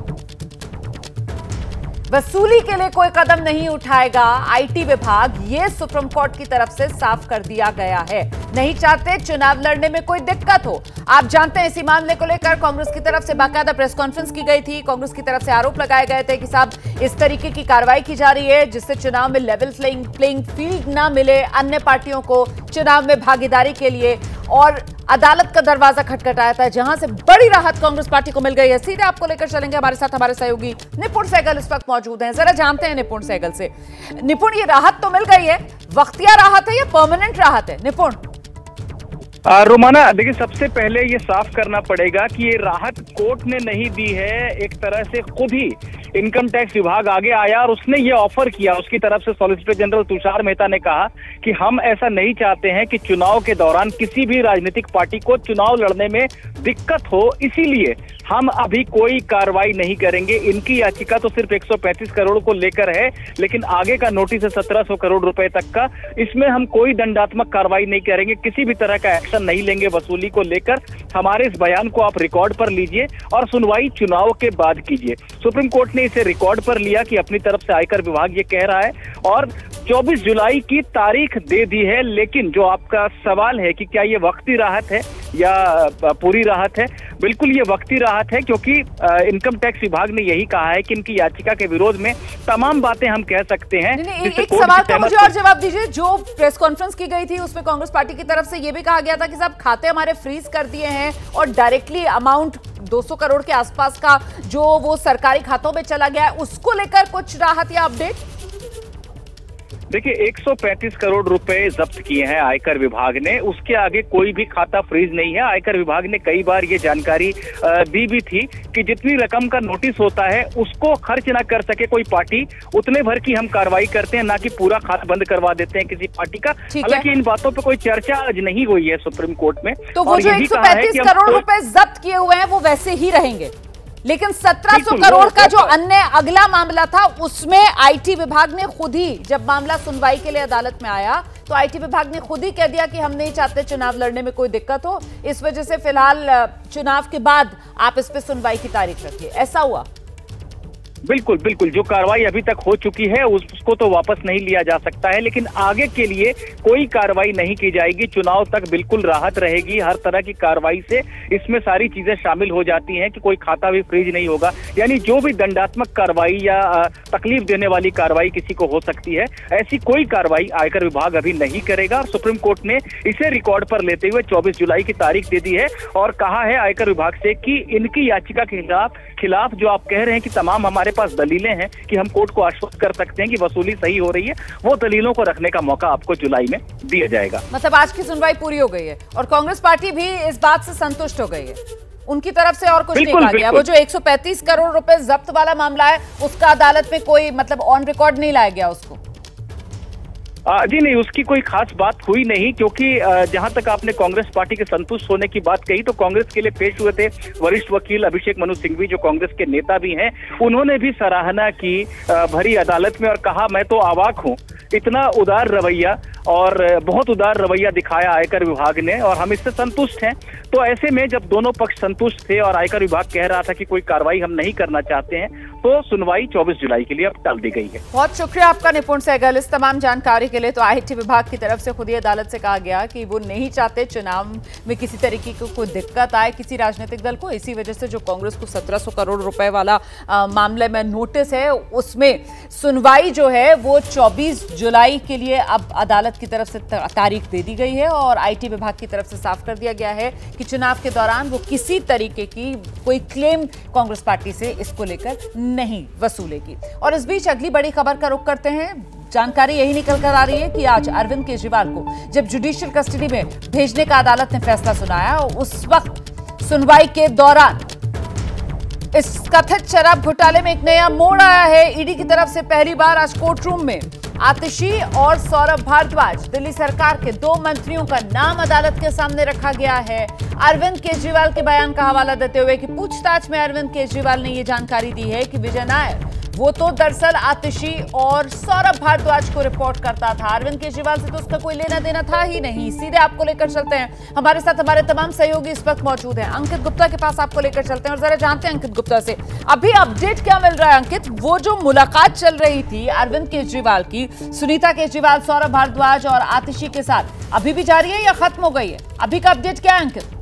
Speaker 1: वसूली के लिए कोई कदम नहीं उठाएगा आईटी विभाग, ये सुप्रीम कोर्ट की तरफ से साफ कर दिया गया है। नहीं चाहते चुनाव लड़ने में कोई दिक्कत हो। आप जानते हैं इसी मामले को लेकर कांग्रेस की तरफ से बाकायदा प्रेस कॉन्फ्रेंस की गई थी। कांग्रेस की तरफ से आरोप लगाए गए थे कि साहब इस तरीके की कार्रवाई की जा रही है जिससे चुनाव में लेवल प्लेइंग फील्ड ना मिले अन्य पार्टियों को चुनाव में भागीदारी के लिए, और अदालत का दरवाजा खटखटाया था, जहां से बड़ी राहत कांग्रेस पार्टी को मिल गई है। सीधे आपको लेकर चलेंगे, हमारे साथ हमारे सहयोगी निपुण सहगल इस वक्त मौजूद हैं। जरा जानते हैं निपुण सहगल से। निपुण, ये राहत तो मिल गई है, वक्तिया राहत है या परमानेंट राहत है? निपुण।
Speaker 9: रोमाना, देखिए सबसे पहले ये साफ करना पड़ेगा कि ये राहत कोर्ट ने नहीं दी है। एक तरह से खुद ही इनकम टैक्स विभाग आगे आया और उसने ये ऑफर किया। उसकी तरफ से सॉलिसिटर जनरल तुषार मेहता ने कहा कि हम ऐसा नहीं चाहते हैं कि चुनाव के दौरान किसी भी राजनीतिक पार्टी को चुनाव लड़ने में दिक्कत हो, इसीलिए हम अभी कोई कार्रवाई नहीं करेंगे। इनकी याचिका तो सिर्फ 135 करोड़ को लेकर है, लेकिन आगे का नोटिस है 1700 करोड़ रुपए तक का। इसमें हम कोई दंडात्मक कार्रवाई नहीं करेंगे, किसी भी तरह का एक्शन नहीं लेंगे वसूली को लेकर। हमारे इस बयान को आप रिकॉर्ड पर लीजिए और सुनवाई चुनाव के बाद कीजिए। सुप्रीम कोर्ट ने इसे रिकॉर्ड पर लिया कि अपनी तरफ से आयकर विभाग ये कह रहा है और 24 जुलाई की तारीख दे दी है। लेकिन जो आपका सवाल है कि क्या ये वक्ती राहत है, या पूरी राहत है? बिल्कुल ये वक्ती राहत है, क्योंकि इनकम टैक्स विभाग ने यही कहा है कि इनकी याचिका के विरोध में तमाम बातें हम कह सकते हैं।
Speaker 1: एक सवाल का मुझे और जवाब दीजिए। जो प्रेस कॉन्फ्रेंस की गई थी उसमें कांग्रेस पार्टी की तरफ से यह भी कहा गया था कि साहब खाते हमारे फ्रीज कर दिए हैं और डायरेक्टली अमाउंट 200 करोड़ के आसपास का जो वो सरकारी खातों में चला गया है, उसको लेकर कुछ राहत या अपडेट?
Speaker 9: देखिए, 135 करोड़ रुपए जब्त किए हैं आयकर विभाग ने, उसके आगे कोई भी खाता फ्रीज नहीं है। आयकर विभाग ने कई बार ये जानकारी दी भी थी कि जितनी रकम का नोटिस होता है उसको खर्च ना कर सके कोई पार्टी, उतने भर की हम कार्रवाई करते हैं, ना कि पूरा खाता बंद करवा देते हैं किसी पार्टी का। हालांकि इन बातों पर कोई चर्चा आज नहीं हुई है सुप्रीम कोर्ट में।
Speaker 1: तो वो जो 135 करोड़ रुपए जब्त किए हुए हैं वो वैसे ही रहेंगे, लेकिन 1700 करोड़ का जो अन्य अगला मामला था उसमें आईटी विभाग ने खुद ही, जब मामला सुनवाई के लिए अदालत में आया तो आईटी विभाग ने खुद ही कह दिया कि हम नहीं चाहते चुनाव लड़ने में कोई दिक्कत हो, इस वजह से फिलहाल चुनाव के बाद आप इस पे सुनवाई की तारीख रखिए। ऐसा हुआ?
Speaker 9: बिल्कुल बिल्कुल, जो कार्रवाई अभी तक हो चुकी है उसको तो वापस नहीं लिया जा सकता है, लेकिन आगे के लिए कोई कार्रवाई नहीं की जाएगी। चुनाव तक बिल्कुल राहत रहेगी हर तरह की कार्रवाई से। इसमें सारी चीजें शामिल हो जाती हैं कि कोई खाता भी फ्रीज नहीं होगा, यानी जो भी दंडात्मक कार्रवाई या तकलीफ देने वाली कार्रवाई किसी को हो सकती है, ऐसी कोई कार्रवाई आयकर विभाग अभी नहीं करेगा। और सुप्रीम कोर्ट ने इसे रिकॉर्ड पर लेते हुए 24 जुलाई की तारीख दे दी है और कहा है आयकर विभाग से कि इनकी याचिका के खिलाफ जो आप कह रहे हैं कि तमाम हमारे पास दलीलें हैं कि हम कोर्ट को आश्वस्त कर सकते हैं कि वसूली सही हो रही है, वो दलीलों को रखने का मौका आपको जुलाई में दिया जाएगा।
Speaker 1: मतलब आज की सुनवाई पूरी हो गई है और कांग्रेस पार्टी भी इस बात से संतुष्ट हो गई है, उनकी तरफ से और कुछ नहीं कहा गया। वो जो 135 करोड़ रुपए जब्त वाला मामला है उसका अदालत में कोई मतलब ऑन रिकॉर्ड नहीं लाया गया उसको?
Speaker 9: जी नहीं, उसकी कोई खास बात हुई नहीं, क्योंकि जहां तक आपने कांग्रेस पार्टी के संतुष्ट होने की बात कही तो कांग्रेस के लिए पेश हुए थे वरिष्ठ वकील अभिषेक मनु सिंघवी, जो कांग्रेस के नेता भी हैं। उन्होंने भी सराहना की भरी अदालत में और कहा मैं तो अवाक हूं, इतना उदार रवैया और बहुत उदार रवैया दिखाया आयकर विभाग ने और हम इससे संतुष्ट हैं। तो ऐसे में जब दोनों पक्ष संतुष्ट थे और आयकर विभाग कह रहा था कि कोई कार्रवाई हम नहीं करना चाहते हैं, तो सुनवाई 24 जुलाई के लिए अब टाल दी गई है।
Speaker 1: बहुत शुक्रिया आपका निपुण सहगल इस तमाम जानकारी के लिए। तो आईटी विभाग की तरफ से खुद ही अदालत से कहा गया कि वो नहीं चाहते चुनाव में किसी तरीके की कोई दिक्कत आए किसी राजनीतिक दल को, इसी वजह से जो कांग्रेस को 1700 करोड़ रुपए वाला मामले में नोटिस है उसमें सुनवाई जो है वो 24 जुलाई के लिए अब अदालत की तरफ से तारीख दे दी गई है और आईटी विभाग की तरफ से साफ कर दिया गया है कि चुनाव के दौरान वो किसी तरीके की कोई क्लेम कांग्रेस पार्टी से इसको लेकर नहीं वसूलेगी। और इस बीच अगली बड़ी खबर का रुख करते हैं। जानकारी यही निकल कर आ रही है कि आज अरविंद केजरीवाल को जब जुडिशियल कस्टडी में भेजने का अदालत ने फैसला सुनाया, उस वक्त सुनवाई के दौरान इस कथित शराब घोटाले में एक नया मोड़ आया है। ईडी की तरफ से पहली बार आज कोर्ट रूम में आतिशी और सौरभ भारद्वाज, दिल्ली सरकार के 2 मंत्रियों का नाम अदालत के सामने रखा गया है। अरविंद केजरीवाल के बयान का हवाला देते हुए कि पूछताछ में अरविंद केजरीवाल ने यह जानकारी दी है कि विजय नायर वो तो दरअसल आतिशी और सौरभ भारद्वाज को रिपोर्ट करता था, अरविंद केजरीवाल से तो उसका कोई लेना देना था ही नहीं। सीधे आपको लेकर चलते हैं, हमारे साथ हमारे तमाम सहयोगी इस वक्त मौजूद हैं। अंकित गुप्ता के पास आपको लेकर चलते हैं और जरा जानते हैं अंकित गुप्ता से अभी अपडेट क्या मिल रहा है। अंकित, वो जो मुलाकात चल रही थी अरविंद केजरीवाल की सुनीता केजरीवाल, सौरभ भारद्वाज और आतिशी के साथ, अभी भी जारी है या खत्म हो गई है? अभी का अपडेट क्या है अंकित?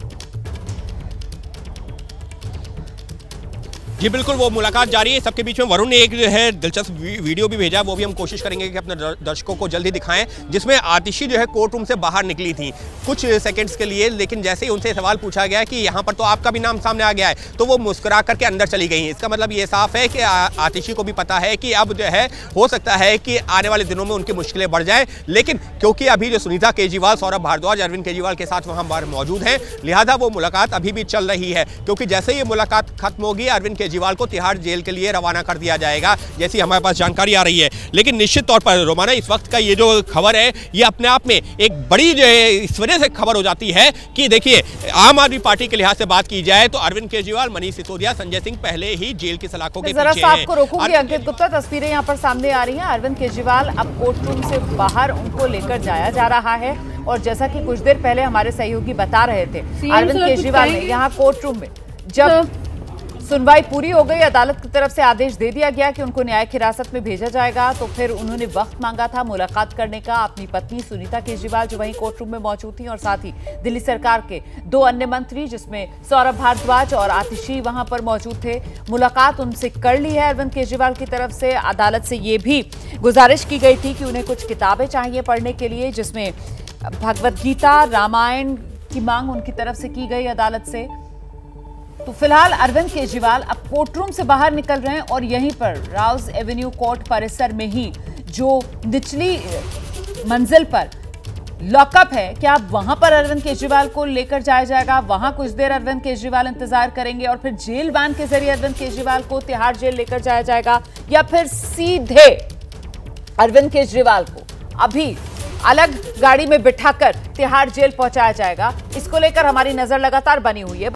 Speaker 5: जी बिल्कुल, वो मुलाकात जारी है। सबके बीच में वरुण ने एक जो है दिलचस्प वीडियो भी भेजा, वो भी हम कोशिश करेंगे कि अपने दर्शकों को जल्दी दिखाएं, जिसमें आतिशी जो है कोर्ट रूम से बाहर निकली थी कुछ सेकंड्स के लिए, लेकिन जैसे ही उनसे सवाल पूछा गया कि यहाँ पर तो आपका भी नाम सामने आ गया है, तो वो मुस्कुरा करके अंदर चली गई। इसका मतलब ये साफ है कि आतिशी को भी पता है कि अब जो है हो सकता है कि आने वाले दिनों में उनकी मुश्किलें बढ़ जाए, लेकिन क्योंकि अभी जो सुनीता केजरीवाल, सौरभ भारद्वाज, अरविंद केजरीवाल के साथ वहाँ बाहर मौजूद हैं, लिहाजा वो मुलाकात अभी भी चल रही है। क्योंकि जैसे ही मुलाकात खत्म होगी अरविंद केजरीवाल को तिहाड़ जेल के लिए रवाना कर दिया जाएगा, जैसी हमारे पास जानकारी आ रही है। लेकिन निश्चित तौर पर रोमाना, इस वक्त का ये जो खबर है ये अपने आप में एक बड़ी जो है इस वजह से खबर हो जाती है कि देखिए, आम आदमी पार्टी के लिहाज से बात की जाए तो अरविंद केजरीवाल, मनीष सिसोदिया, संजय सिंह पहले ही जेल की सलाखों के पीछे हैं।
Speaker 1: आपको रोकूंगी अंकित गुप्ता, तस्वीरें यहाँ पर सामने आ रही हैं। अरविंद केजरीवाल अब कोर्ट रूम से बाहर उनको लेकर जाया जा रहा है और जैसा कि कुछ देर पहले हमारे सहयोगी बता रहे थे, अरविंद केजरीवाल ने यहाँ कोर्ट रूम में जब सुनवाई पूरी हो गई, अदालत की तरफ से आदेश दे दिया गया कि उनको न्यायिक हिरासत में भेजा जाएगा। तो फिर उन्होंने वक्त मांगा था मुलाकात करने का अपनी पत्नी सुनीता केजरीवाल जो वहीं कोर्ट रूम में मौजूद थी, और साथ ही दिल्ली सरकार के 2 अन्य मंत्री जिसमें सौरभ भारद्वाज और आतिशी वहां पर मौजूद थे। मुलाकात उनसे कर ली है अरविंद केजरीवाल की तरफ से। अदालत से ये भी गुजारिश की गई थी कि उन्हें कुछ किताबें चाहिए पढ़ने के लिए, जिसमें भगवत गीता, रामायण की मांग उनकी तरफ से की गई अदालत से। तो फिलहाल अरविंद केजरीवाल अब कोर्ट रूम से बाहर निकल रहे हैं और यहीं पर राउज एवेन्यू कोर्ट परिसर में ही जो निचली मंजिल पर लॉकअप है, क्या वहां पर अरविंद केजरीवाल को लेकर जाया जाएगा? वहां कुछ देर अरविंद केजरीवाल इंतजार करेंगे और फिर जेल वैन के जरिए अरविंद केजरीवाल को तिहाड़ जेल लेकर जाया जाएगा, या फिर सीधे अरविंद केजरीवाल को अभी अलग गाड़ी में बिठाकर तिहाड़ जेल पहुंचाया जाएगा? इसको लेकर हमारी नजर लगातार बनी हुई है।